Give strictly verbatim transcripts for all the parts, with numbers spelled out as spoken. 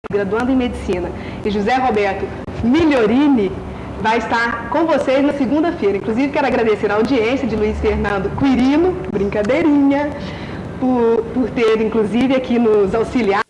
graduando em Medicina, e José Roberto Migliorini, vai estar com vocês na segunda-feira. Inclusive, quero agradecer a audiência de Luiz Fernando Quirino, brincadeirinha, por, por ter, inclusive, aqui nos auxiliado.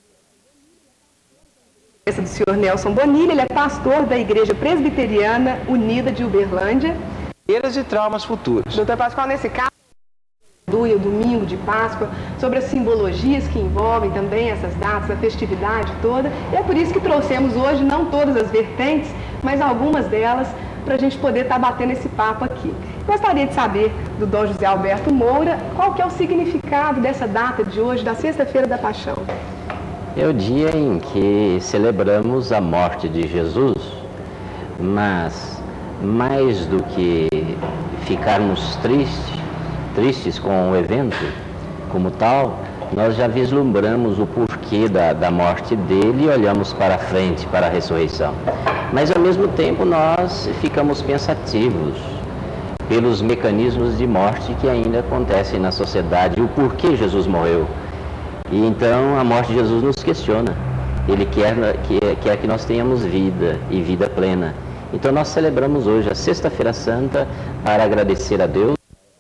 Do senhor Nelson Bonilha, ele é pastor da Igreja Presbiteriana Unida de Uberlândia. De traumas futuros. doutor Pascoal, nesse caso, do e o domingo de Páscoa, sobre as simbologias que envolvem também essas datas, a festividade toda. E é por isso que trouxemos hoje, não todas as vertentes, mas algumas delas, para a gente poder estar batendo esse papo aqui. Gostaria de saber do Dom José Alberto Moura, qual que é o significado dessa data de hoje, da Sexta-feira da Paixão. É o dia em que celebramos a morte de Jesus, mas mais do que ficarmos tristes, tristes com o evento como tal, nós já vislumbramos o porquê da, da morte dele e olhamos para frente, para a ressurreição. Mas ao mesmo tempo nós ficamos pensativos pelos mecanismos de morte que ainda acontecem na sociedade, o porquê Jesus morreu. E então a morte de Jesus nos questiona. Ele quer, quer, quer que nós tenhamos vida e vida plena. Então nós celebramos hoje a Sexta-feira Santa para agradecer a Deus,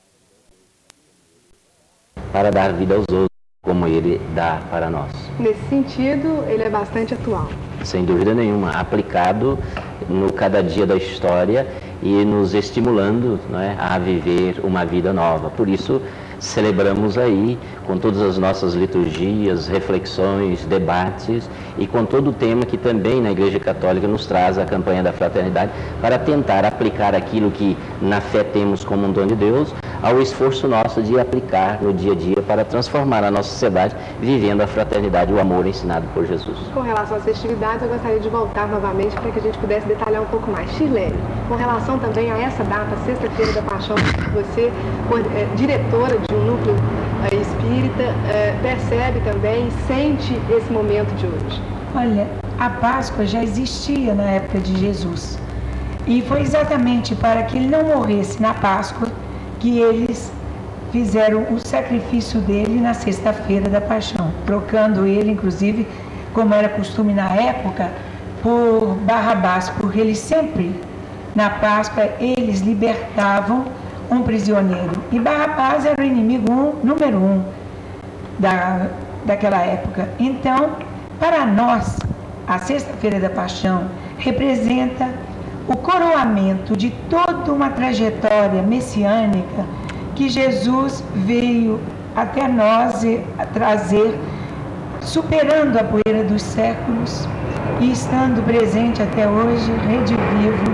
para dar vida aos outros, como Ele dá para nós. Nesse sentido, ele é bastante atual. Sem dúvida nenhuma, aplicado no cada dia da história e nos estimulando, não é, a viver uma vida nova. Por isso, celebramos aí com todas as nossas liturgias, reflexões, debates e com todo o tema que também na Igreja Católica nos traz a campanha da fraternidade para tentar aplicar aquilo que na fé temos como um dom de Deus ao esforço nosso de aplicar no dia a dia para transformar a nossa sociedade vivendo a fraternidade e o amor ensinado por Jesus. Com relação às festividades, eu gostaria de voltar novamente para que a gente pudesse detalhar um pouco mais. Shirlene, com relação também a essa data, Sexta-feira da Paixão, você, é, diretora de um núcleo é, espírita, é, percebe também, sente esse momento de hoje? Olha, a Páscoa já existia na época de Jesus. E foi exatamente para que ele não morresse na Páscoa que eles fizeram o sacrifício dele na Sexta-feira da Paixão, trocando ele, inclusive, como era costume na época, por Barrabás, porque eles sempre, na Páscoa, eles libertavam um prisioneiro. E Barrabás era o inimigo um, número um da, daquela época. Então, para nós, a Sexta-feira da Paixão representa o coroamento de toda uma trajetória messiânica que Jesus veio até nós trazer, superando a poeira dos séculos e estando presente até hoje, redivivo,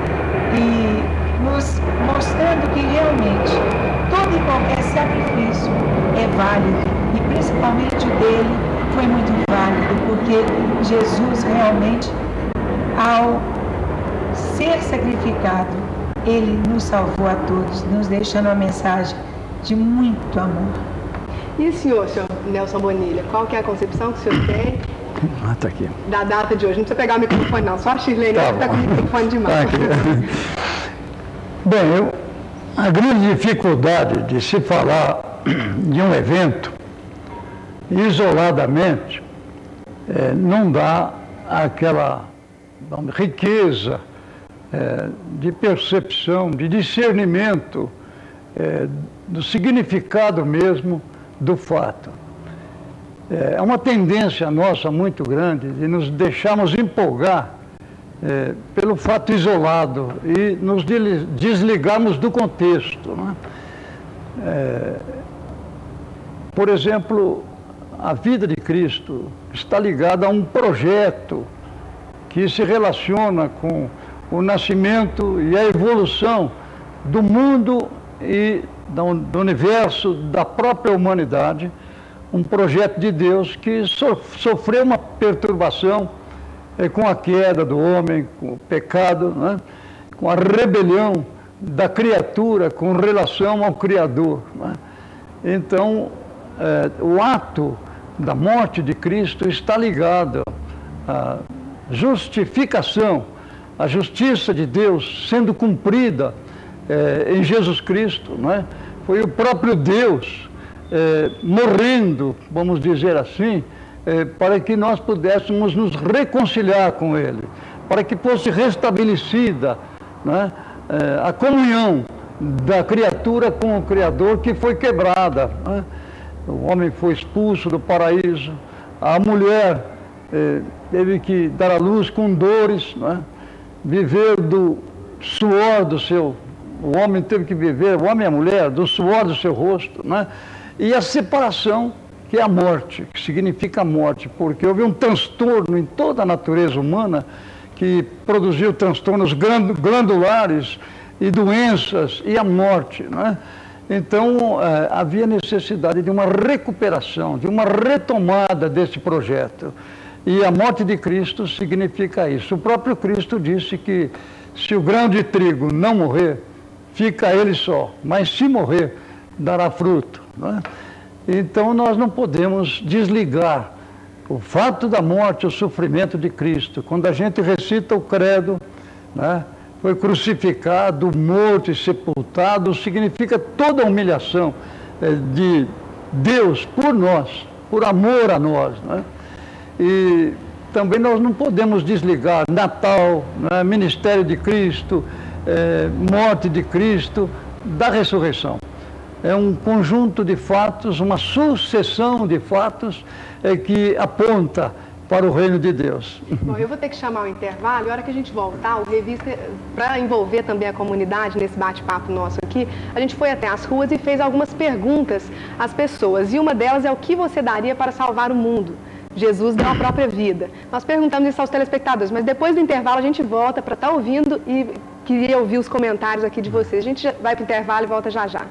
e nos mostrando que realmente todo e qualquer sacrifício é válido, e principalmente o dele foi muito válido, porque Jesus realmente, ao ser sacrificado, ele nos salvou a todos, nos deixando uma mensagem de muito amor. E o senhor, senhor Nelson Bonilha, qual que é a concepção que o senhor tem ah, tá aqui. da data de hoje? Não precisa pegar o microfone não, só a Shirlene tá que está com o microfone de mão. Tá Bem, eu, a grande dificuldade de se falar de um evento isoladamente é, não dá aquela vamos, riqueza é, de percepção, de discernimento é, do significado mesmo do fato. É uma tendência nossa muito grande de nos deixarmos empolgar é, pelo fato isolado e nos desligarmos do contexto. Né? É, por exemplo, a vida de Cristo está ligada a um projeto que se relaciona com o nascimento e a evolução do mundo e do universo, da própria humanidade, um projeto de Deus que sofreu uma perturbação é, com a queda do homem, com o pecado, né? Com a rebelião da criatura com relação ao Criador. Né? Então, é, o ato da morte de Cristo está ligado à justificação, à justiça de Deus sendo cumprida é, em Jesus Cristo. Não é? Foi o próprio Deus é, morrendo, vamos dizer assim, eh, para que nós pudéssemos nos reconciliar com Ele, para que fosse restabelecida, né, eh, a comunhão da criatura com o Criador, que foi quebrada, né? O homem foi expulso do paraíso, a mulher eh, teve que dar à luz com dores, né? Viver do suor do seu, o homem teve que viver, o homem e a mulher, do suor do seu rosto, né? E a separação, que é a morte, que significa a morte, porque houve um transtorno em toda a natureza humana que produziu transtornos glandulares e doenças e a morte, né? Então, eh, havia necessidade de uma recuperação, de uma retomada desse projeto. E a morte de Cristo significa isso. O próprio Cristo disse que se o grão de trigo não morrer, fica ele só, mas se morrer, dará fruto, né? Então, nós não podemos desligar o fato da morte, o sofrimento de Cristo. Quando a gente recita o credo, né? Foi crucificado, morto e sepultado, significa toda a humilhação eh, de Deus por nós, por amor a nós, né? E também nós não podemos desligar Natal, né, ministério de Cristo, eh, morte de Cristo, da ressurreição. É um conjunto de fatos, uma sucessão de fatos eh, que aponta para o reino de Deus. Bom, eu vou ter que chamar o intervalo, e a hora que a gente voltar, o Revista, para envolver também a comunidade nesse bate-papo nosso aqui, a gente foi até as ruas e fez algumas perguntas às pessoas, e uma delas é: o que você daria para salvar o mundo? Jesus deu a própria vida. Nós perguntamos isso aos telespectadores, mas depois do intervalo a gente volta para estar ouvindo e queria ouvir os comentários aqui de vocês. A gente vai para o intervalo e volta já já.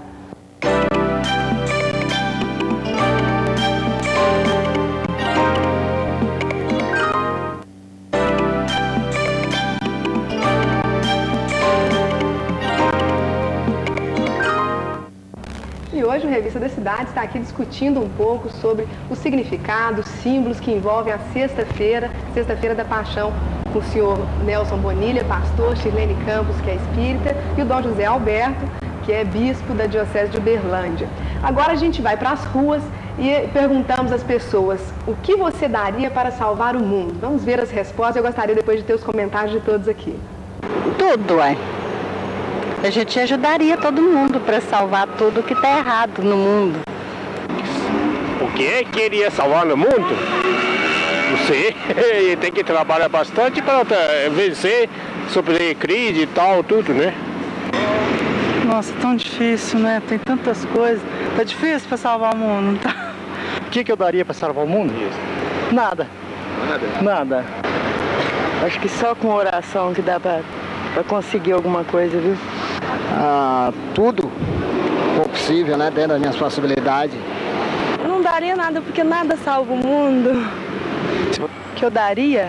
E hoje o Revista da Cidade está aqui discutindo um pouco sobre o significado, os símbolos que envolvem a sexta-feira, sexta-feira da Paixão, com o senhor Nelson Bonilha, pastor, Shirlene Campos, que é espírita, e o Dom José Alberto, que é bispo da Diocese de Uberlândia. Agora a gente vai para as ruas e perguntamos às pessoas: o que você daria para salvar o mundo? Vamos ver as respostas. Eu gostaria depois de ter os comentários de todos aqui. Tudo, é. A gente ajudaria todo mundo para salvar tudo que está errado no mundo. O que queria salvar no mundo? Você tem que trabalhar bastante para vencer sobre crise e tal, tudo, né? Nossa, tão difícil, né? Tem tantas coisas. Tá difícil para salvar o mundo, tá? O que, que eu daria para salvar o mundo? Nada. Nada? Nada. Acho que só com oração que dá para conseguir alguma coisa, viu? Ah, tudo o possível, né? Dentro das minhas possibilidades. Eu não daria nada, porque nada salva o mundo. O que eu daria?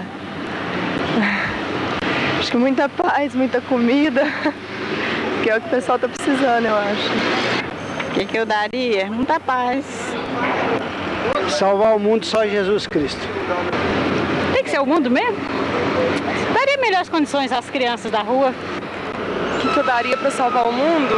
Acho que muita paz, muita comida, que é o que o pessoal tá precisando, eu acho. O que, que eu daria? Muita paz. Salvar o mundo só Jesus Cristo. Tem que ser o mundo mesmo? Daria melhores condições às crianças da rua. O que, que eu daria para salvar o mundo?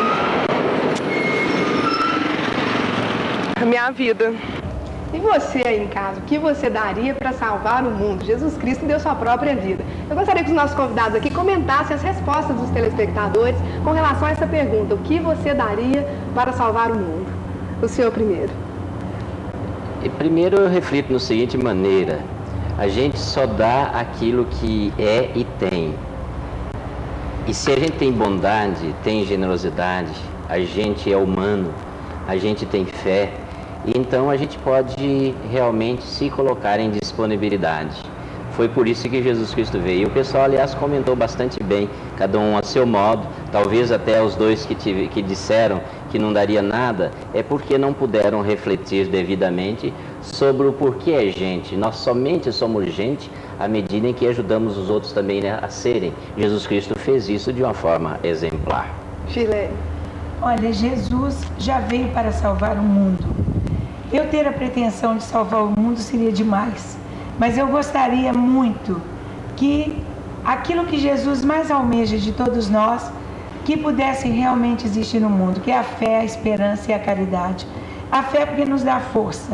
A minha vida. E você aí em casa, o que você daria para salvar o mundo? Jesus Cristo deu sua própria vida. Eu gostaria que os nossos convidados aqui comentassem as respostas dos telespectadores com relação a essa pergunta: o que você daria para salvar o mundo? O senhor primeiro. E primeiro eu reflito na seguinte maneira: a gente só dá aquilo que é e tem. E se a gente tem bondade, tem generosidade, a gente é humano, a gente tem fé, então a gente pode realmente se colocar em disponibilidade. Foi por isso que Jesus Cristo veio. E o pessoal, aliás, comentou bastante bem, cada um a seu modo. Talvez até os dois que, tive, que disseram que não daria nada, é porque não puderam refletir devidamente sobre o porquê é gente. Nós somente somos gente à medida em que ajudamos os outros também, né, a serem. Jesus Cristo fez isso de uma forma exemplar. Shirlene. Olha, Jesus já veio para salvar o mundo. Eu ter a pretensão de salvar o mundo seria demais. Mas eu gostaria muito que aquilo que Jesus mais almeja de todos nós, que pudesse realmente existir no mundo, que é a fé, a esperança e a caridade. A fé porque nos dá força.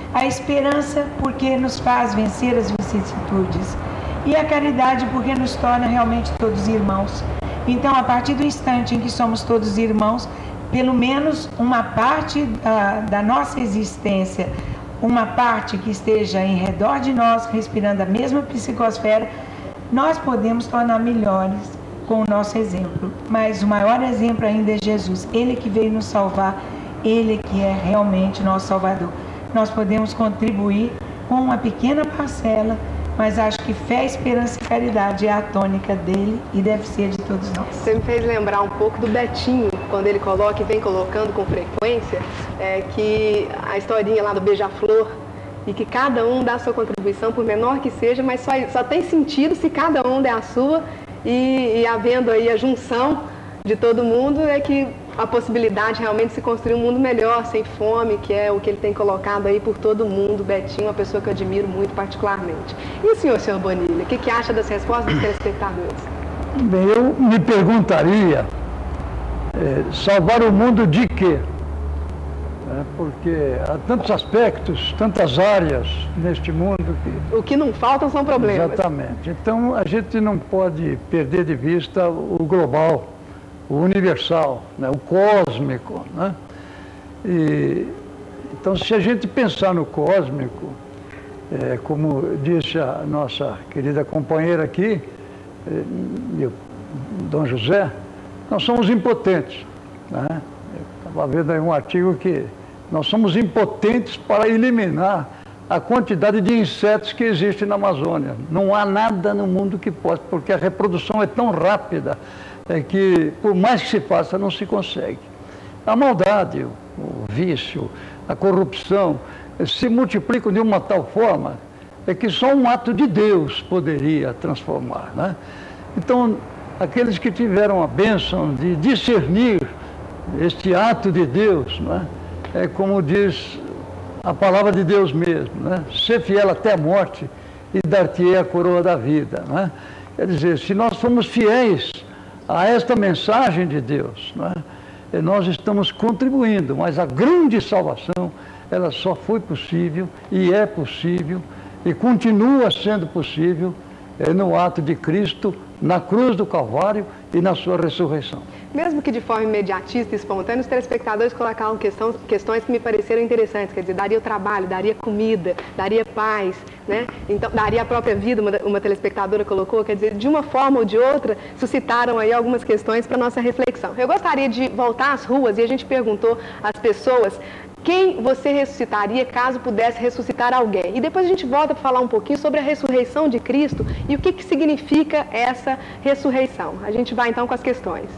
A esperança, porque nos faz vencer as vicissitudes. E a caridade, porque nos torna realmente todos irmãos. Então, a partir do instante em que somos todos irmãos, pelo menos uma parte da, da nossa existência, uma parte que esteja em redor de nós, respirando a mesma psicosfera, nós podemos tornar melhores com o nosso exemplo. Mas o maior exemplo ainda é Jesus, Ele que veio nos salvar, Ele que é realmente nosso Salvador. Nós podemos contribuir com uma pequena parcela, mas acho que fé, esperança e caridade é a tônica dele e deve ser de todos nós. Você me fez lembrar um pouco do Betinho, quando ele coloca e vem colocando com frequência, é, que a historinha lá do Beija-Flor, e que cada um dá a sua contribuição, por menor que seja, mas só, só tem sentido se cada um der a sua, e, e havendo aí a junção de todo mundo, é que a possibilidade realmente de se construir um mundo melhor, sem fome, que é o que ele tem colocado aí por todo mundo. Betinho, uma pessoa que eu admiro muito particularmente. E o senhor, senhor Bonilha, o que, que acha das respostas dos telespectadores? Bem, eu me perguntaria, é, salvar o mundo de quê? É, porque há tantos aspectos, tantas áreas neste mundo que... O que não faltam são problemas. Exatamente. Então, a gente não pode perder de vista o global, o universal, né, o cósmico, né? E, então, se a gente pensar no cósmico, é, como disse a nossa querida companheira aqui, é, meu, Dom José, nós somos impotentes, né? Eu estava vendo aí um artigo que nós somos impotentes para eliminar a quantidade de insetos que existe na Amazônia. Não há nada no mundo que possa, porque a reprodução é tão rápida, é que, por mais que se faça, não se consegue. A maldade, o vício, a corrupção se multiplicam de uma tal forma é que só um ato de Deus poderia transformar, né? Então, aqueles que tiveram a bênção de discernir este ato de Deus, né? É como diz a palavra de Deus mesmo, né? Ser fiel até a morte e dar-te-ei a coroa da vida, né? Quer dizer, se nós formos fiéis a esta mensagem de Deus, não é? Nós estamos contribuindo, mas a grande salvação, ela só foi possível e é possível e continua sendo possível é, no ato de Cristo, na cruz do Calvário e na sua ressurreição. Mesmo que de forma imediatista e espontânea, os telespectadores colocaram questões, questões que me pareceram interessantes, quer dizer, daria o trabalho, daria comida, daria paz, né? Então, daria a própria vida, uma, uma telespectadora colocou, quer dizer, de uma forma ou de outra, suscitaram aí algumas questões para a nossa reflexão. Eu gostaria de voltar às ruas e a gente perguntou às pessoas quem você ressuscitaria caso pudesse ressuscitar alguém. E depois a gente volta para falar um pouquinho sobre a ressurreição de Cristo e o que, que significa essa ressurreição. A gente vai então com as questões.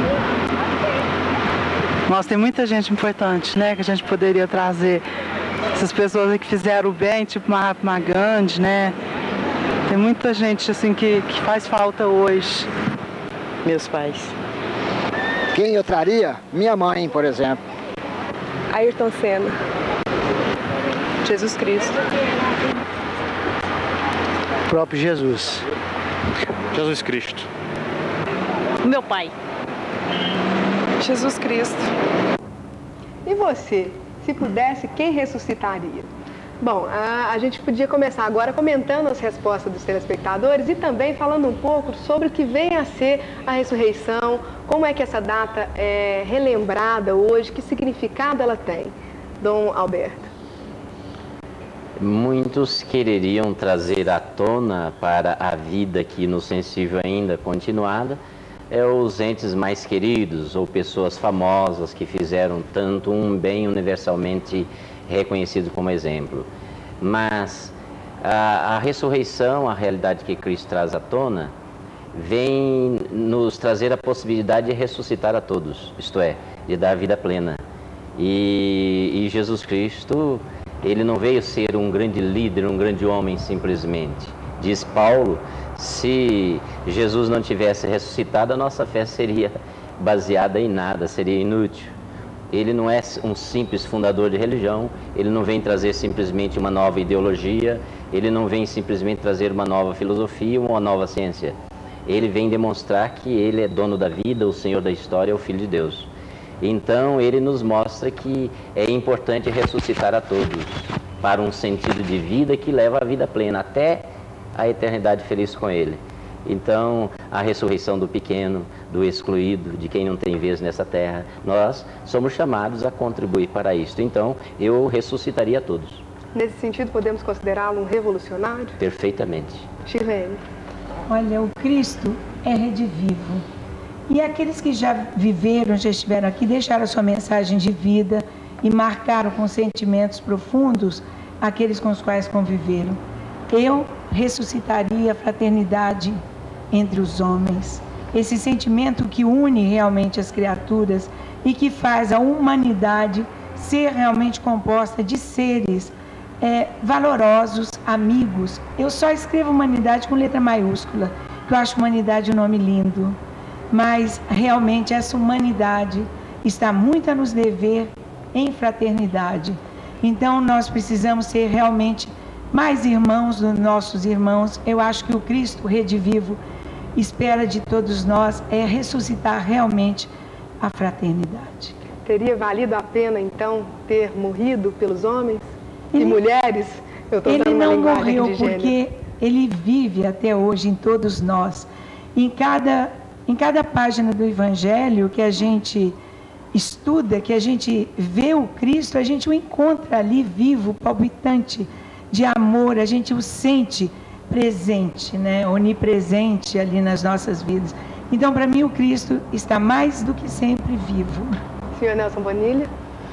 Nossa, tem muita gente importante, né, que a gente poderia trazer. Essas pessoas que fizeram o bem, tipo Mahatma Gandhi, né? Tem muita gente assim que, que faz falta hoje. Meus pais. Quem eu traria? Minha mãe, por exemplo. Ayrton Senna. Jesus Cristo. O próprio Jesus. Jesus Cristo. Meu pai. Jesus Cristo. E você, se pudesse, quem ressuscitaria? Bom, a, a gente podia começar agora comentando as respostas dos telespectadores e também falando um pouco sobre o que vem a ser a ressurreição, como é que essa data é relembrada hoje, que significado ela tem. Dom Alberto. Muitos quereriam trazer à tona para a vida aqui no sensível ainda continuada, é os entes mais queridos ou pessoas famosas que fizeram tanto um bem universalmente reconhecido como exemplo. Mas a, a ressurreição, a realidade que Cristo traz à tona, vem nos trazer a possibilidade de ressuscitar a todos, isto é, de dar a vida plena. E, e Jesus Cristo, ele não veio ser um grande líder, um grande homem simplesmente. Diz Paulo, se Jesus não tivesse ressuscitado, a nossa fé seria baseada em nada, seria inútil. Ele não é um simples fundador de religião, ele não vem trazer simplesmente uma nova ideologia, ele não vem simplesmente trazer uma nova filosofia, uma nova ciência. Ele vem demonstrar que ele é dono da vida, o Senhor da história, é o Filho de Deus. Então, ele nos mostra que é importante ressuscitar a todos. para um sentido de vida que leva à vida plena, até a eternidade feliz com Ele. Então, a ressurreição do pequeno, do excluído, de quem não tem vez nessa terra, nós somos chamados a contribuir para isso. Então, eu ressuscitaria a todos. Nesse sentido, podemos considerá-lo um revolucionário? Perfeitamente. Shirlene. Olha, o Cristo é redivivo. E aqueles que já viveram, já estiveram aqui, deixaram a sua mensagem de vida e marcaram com sentimentos profundos aqueles com os quais conviveram. Eu ressuscitaria a fraternidade entre os homens, esse sentimento que une realmente as criaturas e que faz a humanidade ser realmente composta de seres é, valorosos, amigos. Eu só escrevo humanidade com letra maiúscula, que eu acho humanidade um nome lindo, mas realmente essa humanidade está muito a nos dever em fraternidade. Então nós precisamos ser realmente mais irmãos dos nossos irmãos. Eu acho que o Cristo redivivo espera de todos nós é ressuscitar realmente a fraternidade. Teria valido a pena, então, ter morrido pelos homens ele, e mulheres? Eu tô ele não morreu de porque ele vive até hoje em todos nós. Em cada, em cada página do Evangelho que a gente estuda, que a gente vê o Cristo, a gente o encontra ali vivo, palpitante de amor, a gente o sente presente, né? Onipresente ali nas nossas vidas. Então, para mim, o Cristo está mais do que sempre vivo. Senhor Nelson Bonilha?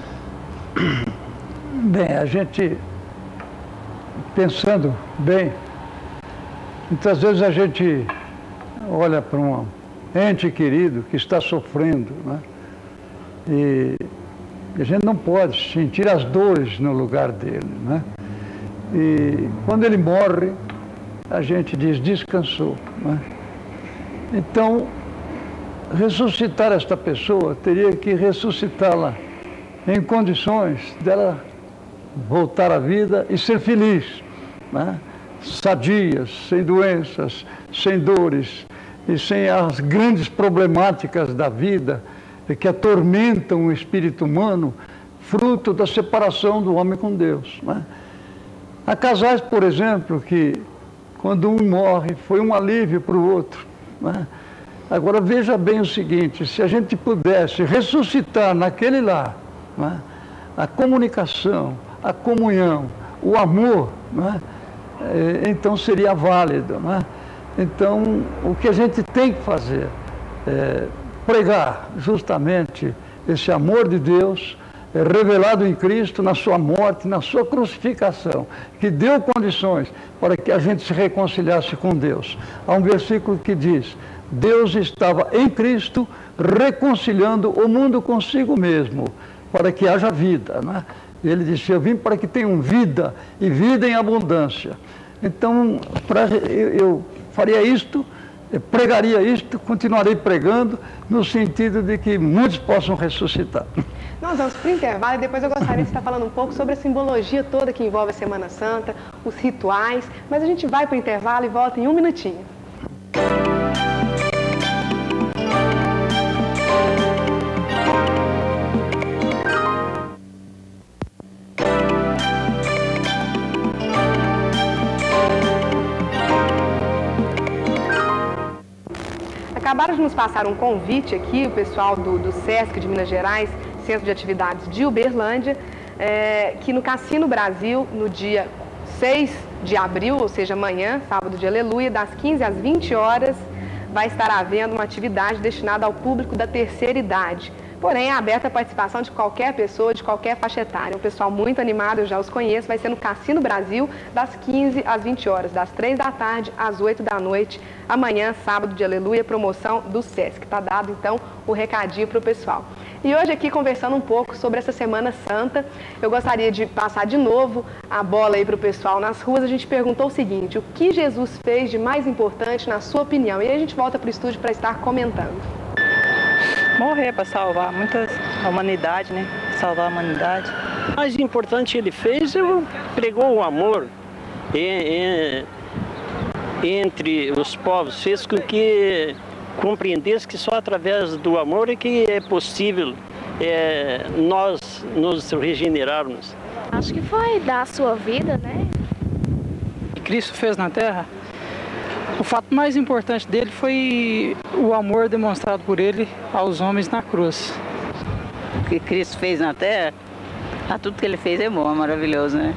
Bem, a gente, pensando bem, muitas vezes a gente olha para um ente querido que está sofrendo, né? E a gente não pode sentir as dores no lugar dele, né? E quando ele morre, a gente diz, descansou, né? Então, ressuscitar esta pessoa, teria que ressuscitá-la em condições dela voltar à vida e ser feliz, né? Sadias, sem doenças, sem dores e sem as grandes problemáticas da vida que atormentam o espírito humano, fruto da separação do homem com Deus, né? Há casais, por exemplo, que quando um morre, foi um alívio para o outro, né? Agora veja bem o seguinte, se a gente pudesse ressuscitar naquele lar, né, a comunicação, a comunhão, o amor, né, é, então seria válido, né? Então o que a gente tem que fazer é pregar justamente esse amor de Deus, é revelado em Cristo, na sua morte, na sua crucificação, que deu condições para que a gente se reconciliasse com Deus. Há um versículo que diz, Deus estava em Cristo reconciliando o mundo consigo mesmo, para que haja vida, né? Ele disse, eu vim para que tenham vida, e vida em abundância. Então, pra, eu, eu faria isto, eu pregaria isto, continuarei pregando, no sentido de que muitos possam ressuscitar. Nós vamos para o intervalo e depois eu gostaria de estar falando um pouco sobre a simbologia toda que envolve a Semana Santa, os rituais, mas a gente vai para o intervalo e volta em um minutinho. Acabaram de nos passar um convite aqui, o pessoal do, do SESC de Minas Gerais, Centro de Atividades de Uberlândia, é, que no Cassino Brasil, no dia seis de abril, ou seja, amanhã, sábado de Aleluia, das quinze às vinte horas, vai estar havendo uma atividade destinada ao público da terceira idade. Porém, é aberta a participação de qualquer pessoa, de qualquer faixa etária. Um pessoal muito animado, eu já os conheço, vai ser no Cassino Brasil, das quinze às vinte horas, das três da tarde às oito da noite, amanhã, sábado de Aleluia, promoção do SESC. Está dado, então, o recadinho para o pessoal. E hoje aqui, conversando um pouco sobre essa Semana Santa, eu gostaria de passar de novo a bola aí para o pessoal nas ruas. A gente perguntou o seguinte, o que Jesus fez de mais importante na sua opinião? E aí a gente volta para o estúdio para estar comentando. Morrer para salvar muita a humanidade, né? Salvar a humanidade. O mais importante que ele fez, ele pregou o amor em, em, entre os povos, fez com que compreendesse que só através do amor é que é possível é, nós nos regenerarmos. Acho que foi dar a sua vida, né? Que Cristo fez na Terra. O fato mais importante dele foi o amor demonstrado por ele aos homens na cruz. O que Cristo fez na Terra, ah, tudo que ele fez é bom, é maravilhoso, né?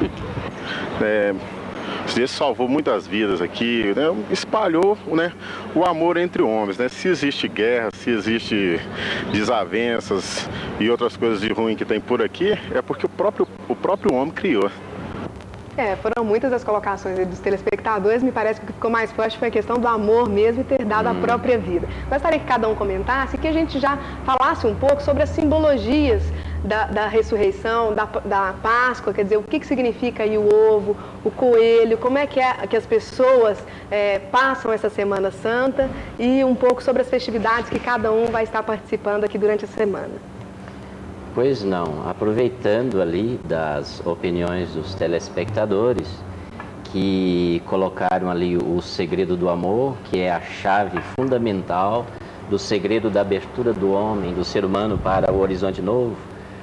É, Jesus salvou muitas vidas aqui, né? Espalhou, né, o amor entre homens, né? Se existe guerra, se existe desavenças e outras coisas de ruim que tem por aqui, é porque o próprio, o próprio homem criou. É, foram muitas as colocações dos telespectadores, me parece que o que ficou mais forte foi a questão do amor mesmo e ter dado hum. a própria vida. Gostaria que cada um comentasse, que a gente já falasse um pouco sobre as simbologias da, da ressurreição, da, da Páscoa, quer dizer, o que, que significa aí o ovo, o coelho, como é que, é que as pessoas é, passam essa Semana Santa e um pouco sobre as festividades que cada um vai estar participando aqui durante a semana. Pois não, aproveitando ali das opiniões dos telespectadores que colocaram ali o segredo do amor, que é a chave fundamental do segredo da abertura do homem, do ser humano para o horizonte novo,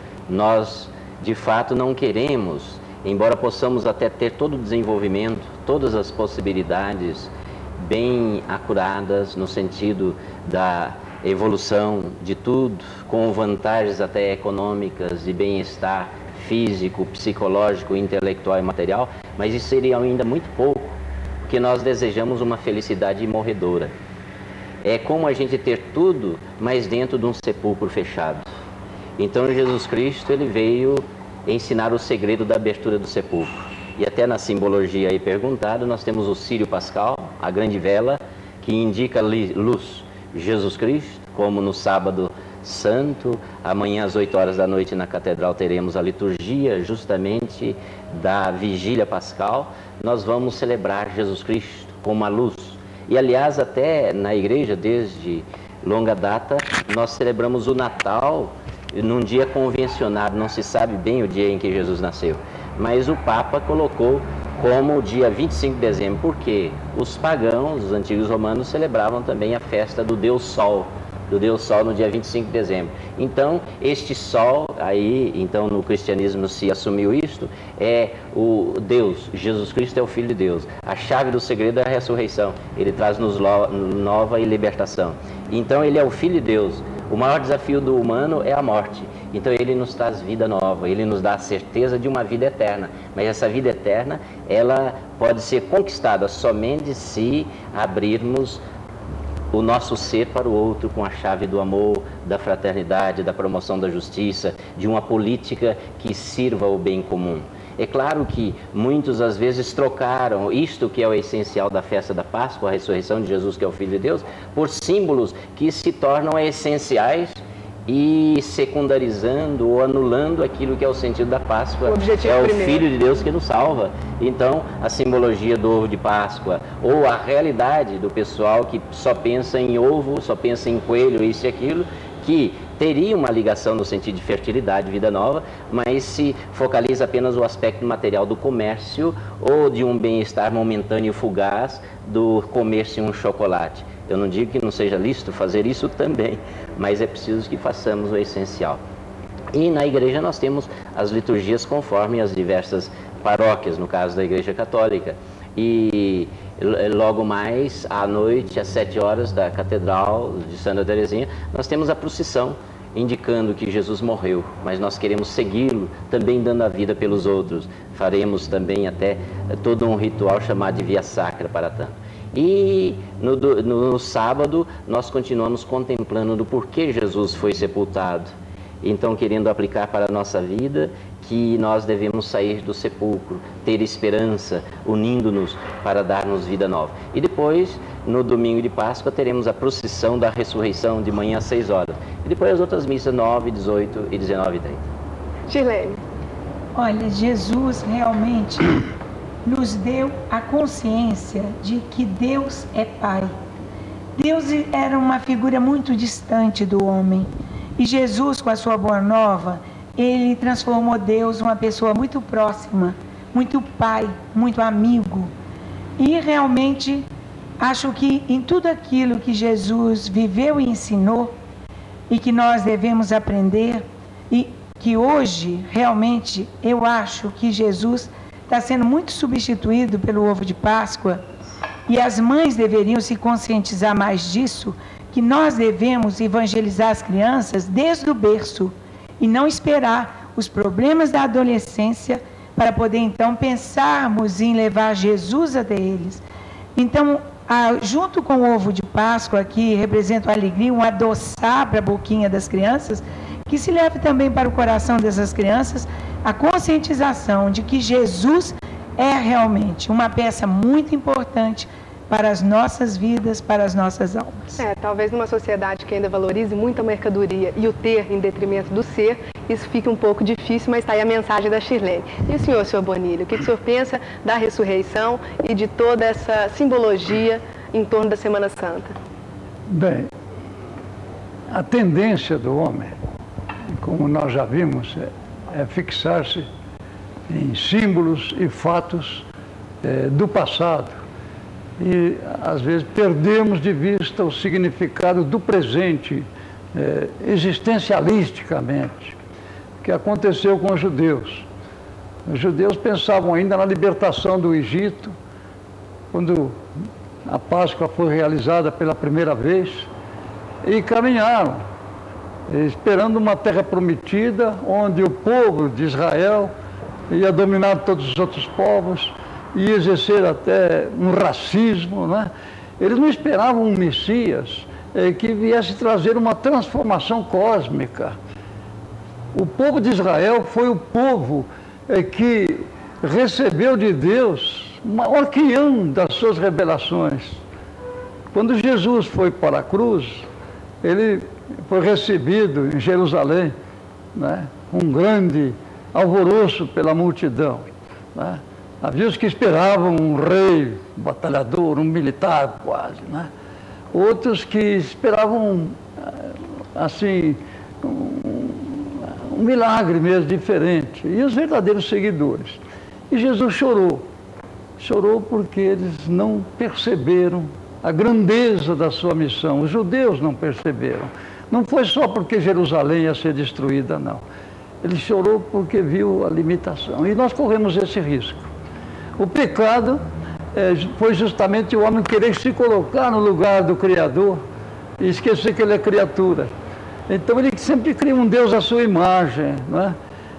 nós de fato não queremos, embora possamos até ter todo o desenvolvimento, todas as possibilidades bem acuradas no sentido da evolução de tudo, com vantagens até econômicas e bem-estar físico, psicológico, intelectual e material, mas isso seria ainda muito pouco, porque nós desejamos uma felicidade imorredora. É como a gente ter tudo, mas dentro de um sepulcro fechado. Então Jesus Cristo, ele veio ensinar o segredo da abertura do sepulcro. E até na simbologia aí perguntada, nós temos o círio pascal, a grande vela, que indica luz. Jesus Cristo, como no sábado santo, amanhã às oito horas da noite na catedral teremos a liturgia justamente da vigília pascal, nós vamos celebrar Jesus Cristo como a luz. E aliás, até na igreja, desde longa data, nós celebramos o Natal num dia convencionado, não se sabe bem o dia em que Jesus nasceu, mas o Papa colocou como o dia vinte e cinco de dezembro, porque os pagãos, os antigos romanos, celebravam também a festa do Deus Sol, do Deus Sol no dia vinte e cinco de dezembro. Então, este Sol, aí, então no cristianismo se assumiu isto, é o Deus, Jesus Cristo é o Filho de Deus. A chave do segredo é a ressurreição, ele traz-nos nova e libertação. Então, ele é o Filho de Deus. O maior desafio do humano é a morte. Então ele nos traz vida nova, ele nos dá a certeza de uma vida eterna. Mas essa vida eterna, ela pode ser conquistada somente se abrirmos o nosso ser para o outro com a chave do amor, da fraternidade, da promoção da justiça, de uma política que sirva ao bem comum. É claro que muitos às vezes trocaram isto que é o essencial da festa da Páscoa, a ressurreição de Jesus, que é o Filho de Deus, por símbolos que se tornam essenciais e secundarizando ou anulando aquilo que é o sentido da Páscoa. O é o primeiro. Filho de Deus que nos salva. Então, a simbologia do ovo de Páscoa, ou a realidade do pessoal que só pensa em ovo, só pensa em coelho, isso e aquilo, que teria uma ligação no sentido de fertilidade, vida nova, mas se focaliza apenas o aspecto material do comércio ou de um bem-estar momentâneo e fugaz do comer-se um chocolate. Eu não digo que não seja lícito fazer isso também, mas é preciso que façamos o essencial. E na igreja nós temos as liturgias conforme as diversas paróquias, no caso da Igreja Católica. E logo mais à noite, às sete horas da Catedral de Santa Teresinha, nós temos a procissão, indicando que Jesus morreu, mas nós queremos segui-lo, também dando a vida pelos outros. Faremos também até todo um ritual chamado de Via Sacra para tanto. E no, no, no sábado nós continuamos contemplando do porquê Jesus foi sepultado. Então, querendo aplicar para a nossa vida que nós devemos sair do sepulcro, ter esperança, unindo-nos para dar-nos vida nova. E depois, no domingo de Páscoa, teremos a procissão da ressurreição de manhã às seis horas. E depois as outras missas nove, dezoito e dezenove e trinta. Shirlene. Olha, Jesus realmente nos deu a consciência de que Deus é Pai. Deus era uma figura muito distante do homem. E Jesus, com a sua boa nova, ele transformou Deus uma pessoa muito próxima, muito pai, muito amigo. E realmente acho que em tudo aquilo que Jesus viveu e ensinou, e que nós devemos aprender, e que hoje, realmente, eu acho que Jesus está sendo muito substituído pelo ovo de Páscoa, e as mães deveriam se conscientizar mais disso, que nós devemos evangelizar as crianças desde o berço, e não esperar os problemas da adolescência para poder, então, pensarmos em levar Jesus até eles. Então, a, junto com o ovo de Páscoa, que representa a alegria, um adoçar para a boquinha das crianças, que se leve também para o coração dessas crianças a conscientização de que Jesus é realmente uma peça muito importante para as nossas vidas, para as nossas almas. É, talvez numa sociedade que ainda valorize muito a mercadoria e o ter em detrimento do ser, isso fique um pouco difícil, mas está aí a mensagem da Shirlene. E o senhor, senhor Bonilha, o que o senhor pensa da ressurreição e de toda essa simbologia em torno da Semana Santa? Bem, a tendência do homem, como nós já vimos, é, é fixar-se em símbolos e fatos é, do passado. E, às vezes, perdemos de vista o significado do presente, é, existencialisticamente, que aconteceu com os judeus. Os judeus pensavam ainda na libertação do Egito, quando a Páscoa foi realizada pela primeira vez, e caminharam, esperando uma terra prometida, onde o povo de Israel ia dominar todos os outros povos, e exercer até um racismo, né? Eles não esperavam um Messias eh, que viesse trazer uma transformação cósmica. O povo de Israel foi o povo eh, que recebeu de Deus o maior quilhão das suas revelações. Quando Jesus foi para a cruz, ele foi recebido em Jerusalém, né? Um grande alvoroço pela multidão, né? Havia os que esperavam um rei, um batalhador, um militar quase, né? Outros que esperavam, assim, um, um milagre mesmo diferente. E os verdadeiros seguidores. E Jesus chorou. Chorou porque eles não perceberam a grandeza da sua missão. Os judeus não perceberam. Não foi só porque Jerusalém ia ser destruída, não. Ele chorou porque viu a limitação. E nós corremos esse risco. O pecado é, foi justamente o homem querer se colocar no lugar do Criador e esquecer que ele é criatura. Então ele sempre cria um Deus à sua imagem, né?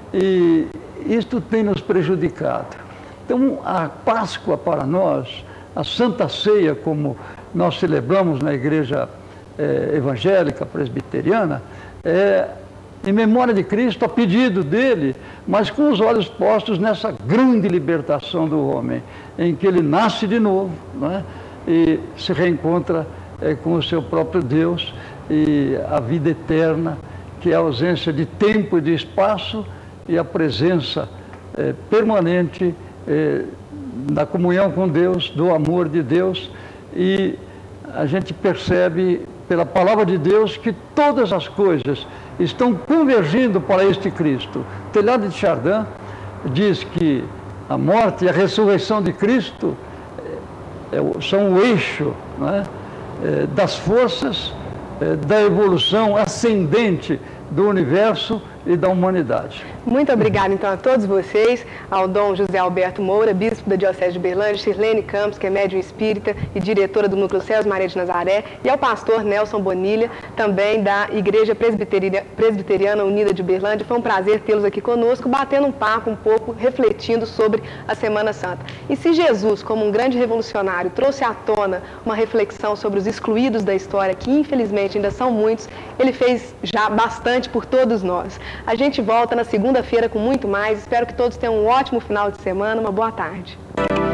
E isto tem nos prejudicado. Então a Páscoa para nós, a Santa Ceia, como nós celebramos na igreja é, evangélica presbiteriana, é em memória de Cristo, a pedido dele, mas com os olhos postos nessa grande libertação do homem, em que ele nasce de novo, né? E se reencontra é, com o seu próprio Deus, e a vida eterna, que é a ausência de tempo e de espaço, e a presença é, permanente é, da comunhão com Deus, do amor de Deus. E a gente percebe pela palavra de Deus que todas as coisas estão convergindo para este Cristo. O Teilhard de Chardin diz que a morte e a ressurreição de Cristo é, é, são o eixo, né, é, das forças é, da evolução ascendente do universo e da humanidade. Muito obrigada, então, a todos vocês, ao Dom José Alberto Moura, bispo da Diocese de Uberlândia, Shirlene Campos, que é médium espírita e diretora do Núcleo Céus Maria de Nazaré, e ao pastor Nelson Bonilha, também da Igreja Presbiteriana, Presbiteriana Unida de Uberlândia. Foi um prazer tê-los aqui conosco, batendo um papo um pouco, refletindo sobre a Semana Santa. E se Jesus, como um grande revolucionário, trouxe à tona uma reflexão sobre os excluídos da história, que infelizmente ainda são muitos, ele fez já bastante por todos nós. A gente volta na segunda-feira com muito mais. Espero que todos tenham um ótimo final de semana. Uma boa tarde.